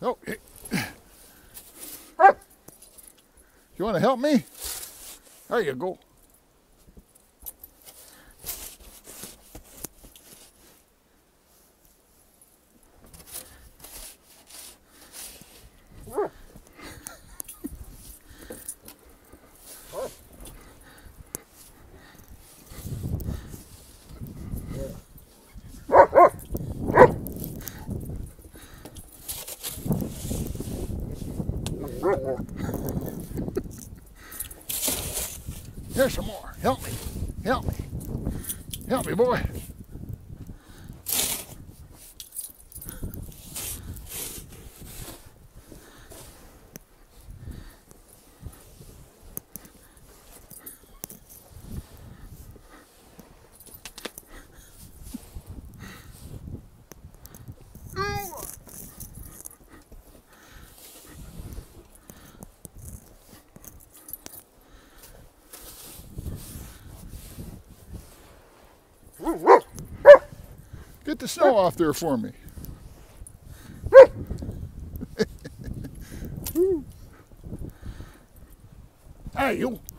Oh, you want to help me? There you go. Here's some more. Help me. Help me. Help me, boy. Get the snow off there for me. Hey, you.